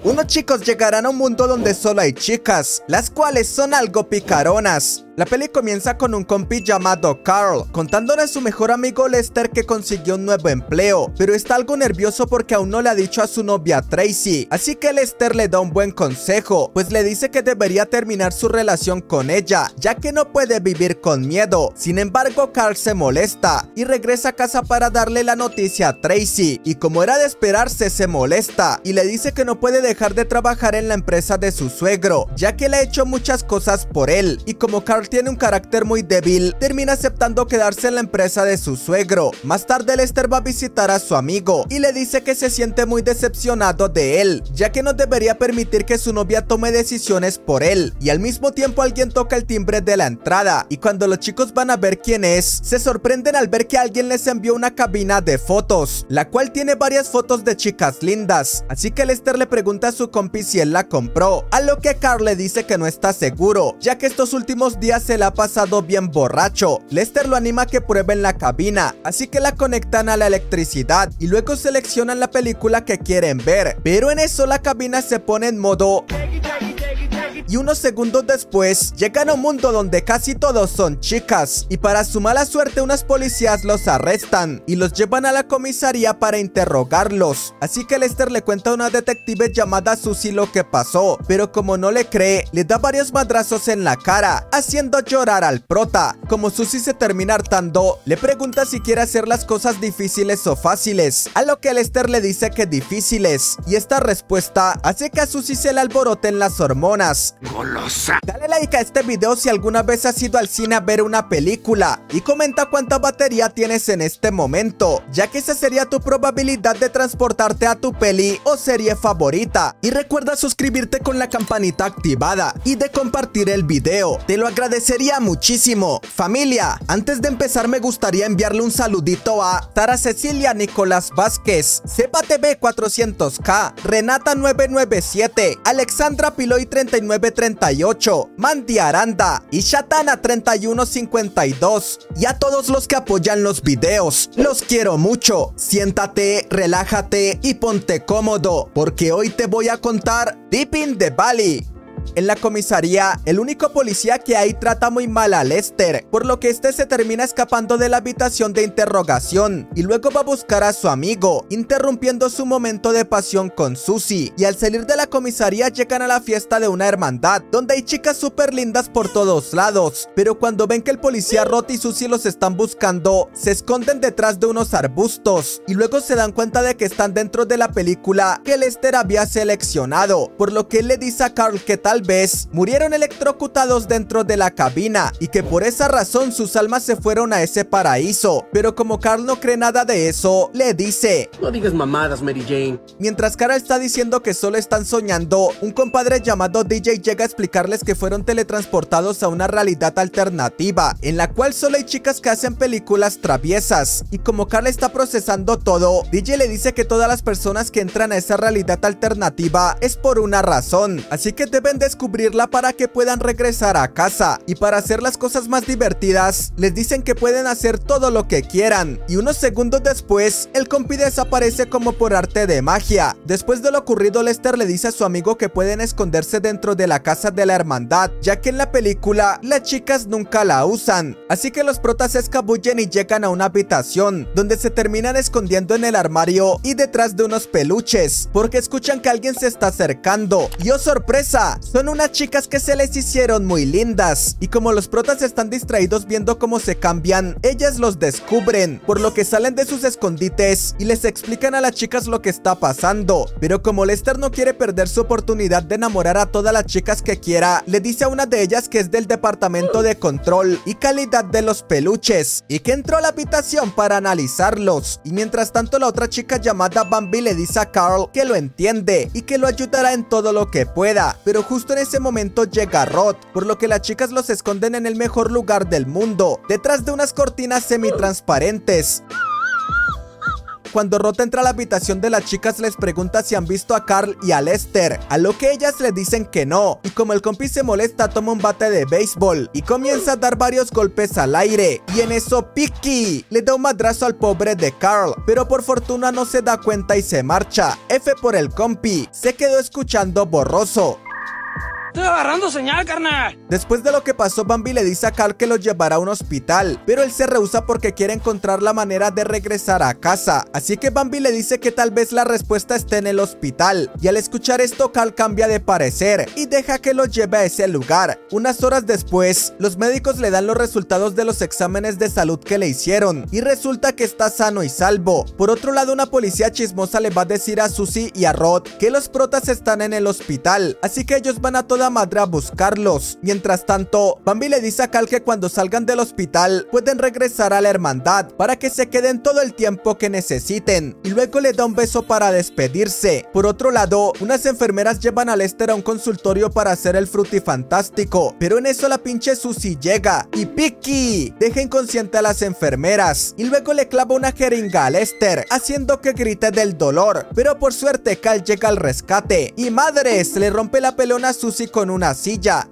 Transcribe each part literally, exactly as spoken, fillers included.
Unos chicos llegarán a un mundo donde solo hay chicas, las cuales son algo picaronas. La peli comienza con un compi llamado Carl, contándole a su mejor amigo Lester que consiguió un nuevo empleo, pero está algo nervioso porque aún no le ha dicho a su novia Tracy, así que Lester le da un buen consejo, pues le dice que debería terminar su relación con ella, ya que no puede vivir con miedo. Sin embargo, Carl se molesta y regresa a casa para darle la noticia a Tracy, y como era de esperarse, se molesta y le dice que no puede dejar de trabajar en la empresa de su suegro, ya que le ha hecho muchas cosas por él, y como Carl tiene un carácter muy débil, termina aceptando quedarse en la empresa de su suegro. Más tarde Lester va a visitar a su amigo y le dice que se siente muy decepcionado de él, ya que no debería permitir que su novia tome decisiones por él, y al mismo tiempo alguien toca el timbre de la entrada, y cuando los chicos van a ver quién es, se sorprenden al ver que alguien les envió una cabina de fotos, la cual tiene varias fotos de chicas lindas, así que Lester le pregunta a su compi si él la compró, a lo que Carl le dice que no está seguro, ya que estos últimos días se la ha pasado bien borracho. Lester lo anima a que prueben la cabina, así que la conectan a la electricidad y luego seleccionan la película que quieren ver, pero en eso la cabina se pone en modo... y unos segundos después llegan a un mundo donde casi todos son chicas, y para su mala suerte unos policías los arrestan y los llevan a la comisaría para interrogarlos, así que Lester le cuenta a una detective llamada Susie lo que pasó, pero como no le cree, le da varios madrazos en la cara, haciendo llorar al prota. Como Susie se termina hartando, le pregunta si quiere hacer las cosas difíciles o fáciles, a lo que Lester le dice que difíciles, y esta respuesta hace que a Susie se le alboroten las hormonas. Golosa. Dale like a este video si alguna vez has ido al cine a ver una película y comenta cuánta batería tienes en este momento, ya que esa sería tu probabilidad de transportarte a tu peli o serie favorita. Y recuerda suscribirte con la campanita activada y de compartir el video, te lo agradecería muchísimo. Familia, antes de empezar me gustaría enviarle un saludito a Sara Cecilia Nicolás Vázquez, Cepa T V cuatrocientos K, Renata nueve nueve siete, Alexandra Piloy treinta y nueve treinta y ocho, Mandy Aranda y Shatana treinta y uno cincuenta y dos, y a todos los que apoyan los videos, los quiero mucho. Siéntate, relájate y ponte cómodo, porque hoy te voy a contar Deep in the Valley. En la comisaría, el único policía que hay trata muy mal a Lester, por lo que este se termina escapando de la habitación de interrogación y luego va a buscar a su amigo, interrumpiendo su momento de pasión con Susie. Y al salir de la comisaría llegan a la fiesta de una hermandad, donde hay chicas súper lindas por todos lados, pero cuando ven que el policía Rot y Susie los están buscando, se esconden detrás de unos arbustos y luego se dan cuenta de que están dentro de la película que Lester había seleccionado, por lo que él le dice a Carl que tal vez murieron electrocutados dentro de la cabina y que por esa razón sus almas se fueron a ese paraíso, pero como Carl no cree nada de eso, le dice: No digas mamadas, Mary Jane. Mientras Carl está diciendo que solo están soñando, un compadre llamado D J llega a explicarles que fueron teletransportados a una realidad alternativa, en la cual solo hay chicas que hacen películas traviesas, y como Carl está procesando todo, D J le dice que todas las personas que entran a esa realidad alternativa es por una razón, así que deben descubrirla para que puedan regresar a casa, y para hacer las cosas más divertidas, les dicen que pueden hacer todo lo que quieran, y unos segundos después, el compi desaparece como por arte de magia. Después de lo ocurrido, Lester le dice a su amigo que pueden esconderse dentro de la casa de la hermandad, ya que en la película, las chicas nunca la usan, así que los protas se escabullen y llegan a una habitación, donde se terminan escondiendo en el armario y detrás de unos peluches, porque escuchan que alguien se está acercando, y ¡oh sorpresa! Son unas chicas que se les hicieron muy lindas, y como los protas están distraídos viendo cómo se cambian, ellas los descubren, por lo que salen de sus escondites y les explican a las chicas lo que está pasando, pero como Lester no quiere perder su oportunidad de enamorar a todas las chicas que quiera, le dice a una de ellas que es del departamento de control y calidad de los peluches, y que entró a la habitación para analizarlos, y mientras tanto la otra chica llamada Bambi le dice a Carl que lo entiende y que lo ayudará en todo lo que pueda, pero justo en ese momento llega Rod, por lo que las chicas los esconden en el mejor lugar del mundo, detrás de unas cortinas semitransparentes. cuando Rod entra a la habitación de las chicas les pregunta si han visto a Carl y a Lester, a lo que ellas le dicen que no, y como el compi se molesta toma un bate de béisbol y comienza a dar varios golpes al aire, y en eso Picky le da un madrazo al pobre de Carl, pero por fortuna no se da cuenta y se marcha. F por el compi, se quedó escuchando borroso. Estoy agarrando señal, carnal. Después de lo que pasó, Bambi le dice a Carl que lo llevará a un hospital, pero él se rehúsa porque quiere encontrar la manera de regresar a casa. Así que Bambi le dice que tal vez la respuesta esté en el hospital, y al escuchar esto Carl cambia de parecer y deja que lo lleve a ese lugar. Unas horas después, los médicos le dan los resultados de los exámenes de salud que le hicieron, y resulta que está sano y salvo. Por otro lado, una policía chismosa le va a decir a Susie y a Rod que los protas están en el hospital, así que ellos van a toda madre a buscarlos. Mientras tanto, Bambi le dice a Carl que cuando salgan del hospital pueden regresar a la hermandad para que se queden todo el tiempo que necesiten, y luego le da un beso para despedirse. Por otro lado, unas enfermeras llevan a Lester a un consultorio para hacer el frutifantástico, pero en eso la pinche Susie llega y Picky deja inconsciente a las enfermeras y luego le clava una jeringa a Lester, haciendo que grite del dolor, pero por suerte Carl llega al rescate y madres, le rompe la pelona a Susie con una silla.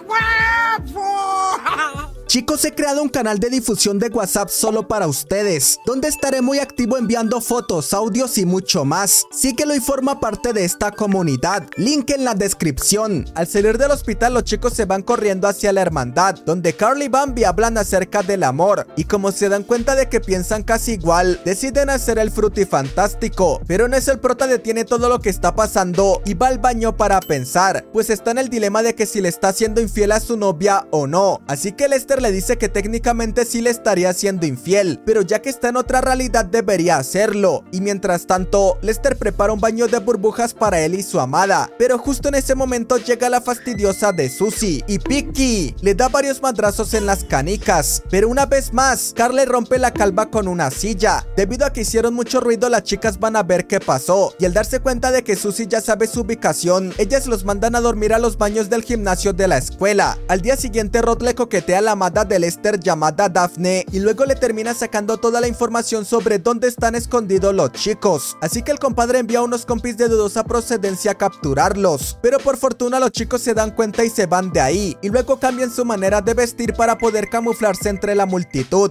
Chicos, he creado un canal de difusión de WhatsApp solo para ustedes, donde estaré muy activo enviando fotos, audios y mucho más. Síguelo y forma parte de esta comunidad. Link en la descripción. Al salir del hospital, los chicos se van corriendo hacia la hermandad, donde Carl y Bambi hablan acerca del amor, y como se dan cuenta de que piensan casi igual, deciden hacer el frutifantástico. Pero en eso el prota detiene todo lo que está pasando y va al baño para pensar, pues está en el dilema de que si le está siendo infiel a su novia o no. Así que Lester le dice que técnicamente sí le estaría siendo infiel, pero ya que está en otra realidad debería hacerlo. Y mientras tanto, Lester prepara un baño de burbujas para él y su amada, pero justo en ese momento llega la fastidiosa de Susie y Picky le da varios madrazos en las canicas, pero una vez más Carl le rompe la calva con una silla. Debido a que hicieron mucho ruido, las chicas van a ver qué pasó, y al darse cuenta de que Susie ya sabe su ubicación, ellas los mandan a dormir a los baños del gimnasio de la escuela. Al día siguiente Rod le coquetea a la amada de Lester llamada Daphne y luego le termina sacando toda la información sobre dónde están escondidos los chicos, así que el compadre envía a unos compis de dudosa procedencia a capturarlos, pero por fortuna los chicos se dan cuenta y se van de ahí, y luego cambian su manera de vestir para poder camuflarse entre la multitud.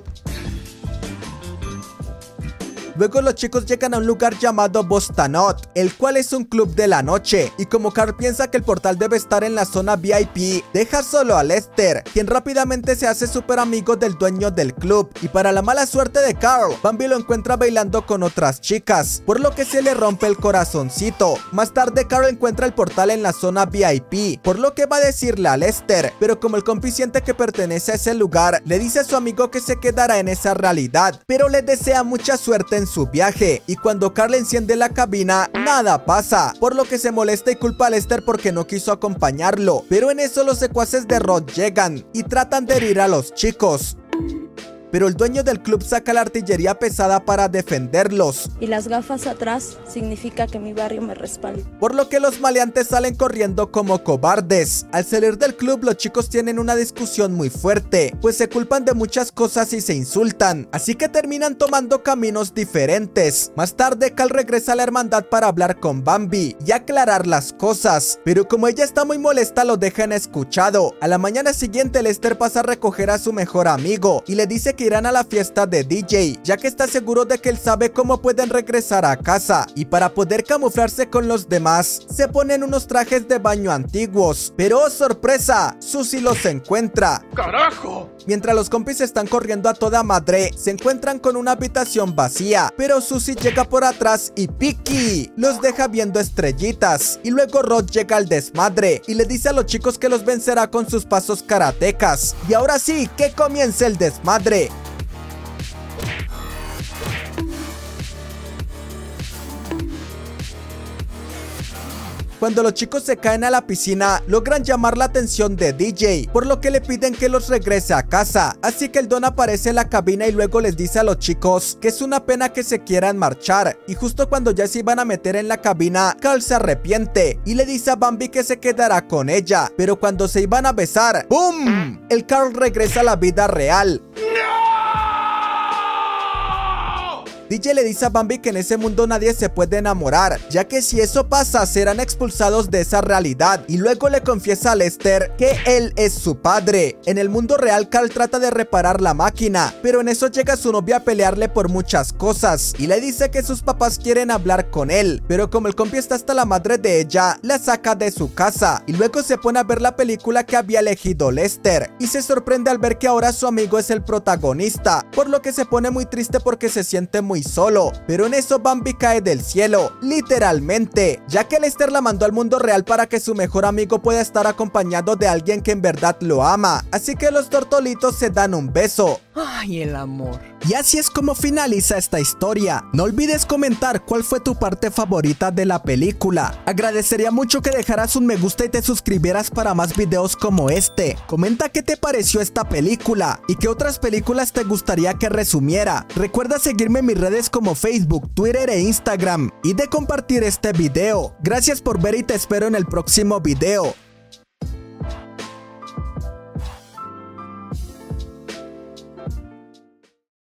Luego los chicos llegan a un lugar llamado Bostanot, el cual es un club de la noche, y como Carl piensa que el portal debe estar en la zona V I P, deja solo a Lester, quien rápidamente se hace súper amigo del dueño del club, y para la mala suerte de Carl, Bambi lo encuentra bailando con otras chicas, por lo que se le rompe el corazoncito. Más tarde Carl encuentra el portal en la zona V I P, por lo que va a decirle a Lester, pero como el compi siente que pertenece a ese lugar, le dice a su amigo que se quedará en esa realidad, pero le desea mucha suerte en su viaje, y cuando Carl enciende la cabina, nada pasa, por lo que se molesta y culpa a Lester porque no quiso acompañarlo, pero en eso los secuaces de Rod llegan y tratan de herir a los chicos. Pero el dueño del club saca la artillería pesada para defenderlos. Y las gafas atrás significa que mi barrio me respalda. Por lo que los maleantes salen corriendo como cobardes. Al salir del club, los chicos tienen una discusión muy fuerte, pues se culpan de muchas cosas y se insultan, así que terminan tomando caminos diferentes. Más tarde, Carl regresa a la hermandad para hablar con Bambi y aclarar las cosas, pero como ella está muy molesta, lo dejan escuchado. A la mañana siguiente, Lester pasa a recoger a su mejor amigo y le dice que irán a la fiesta de D J, ya que está seguro de que él sabe cómo pueden regresar a casa, y para poder camuflarse con los demás, se ponen unos trajes de baño antiguos, pero ¡oh, sorpresa! Susie los encuentra. ¡Carajo! Mientras los compis están corriendo a toda madre, se encuentran con una habitación vacía, pero Susie llega por atrás y Picky los deja viendo estrellitas, y luego Rod llega al desmadre y le dice a los chicos que los vencerá con sus pasos karatecas, y ahora sí, que comience el desmadre. Cuando los chicos se caen a la piscina, logran llamar la atención de D J, por lo que le piden que los regrese a casa. Así que el don aparece en la cabina y luego les dice a los chicos que es una pena que se quieran marchar. Y justo cuando ya se iban a meter en la cabina, Carl se arrepiente y le dice a Bambi que se quedará con ella. Pero cuando se iban a besar, ¡pum!, el Carl regresa a la vida real. D J le dice a Bambi que en ese mundo nadie se puede enamorar, ya que si eso pasa serán expulsados de esa realidad, y luego le confiesa a Lester que él es su padre. En el mundo real, Carl trata de reparar la máquina, pero en eso llega su novia a pelearle por muchas cosas y le dice que sus papás quieren hablar con él, pero como el compi está hasta la madre de ella, la saca de su casa y luego se pone a ver la película que había elegido Lester y se sorprende al ver que ahora su amigo es el protagonista, por lo que se pone muy triste porque se siente muy solo. Pero en eso Bambi cae del cielo, literalmente, ya que Lester la mandó al mundo real para que su mejor amigo pueda estar acompañado de alguien que en verdad lo ama, así que los tortolitos se dan un beso. Ay, el amor. Y así es como finaliza esta historia. No olvides comentar cuál fue tu parte favorita de la película. Agradecería mucho que dejaras un me gusta y te suscribieras para más videos como este. Comenta qué te pareció esta película y qué otras películas te gustaría que resumiera. Recuerda seguirme en mis redes como Facebook, Twitter e Instagram y de compartir este video. Gracias por ver y te espero en el próximo video.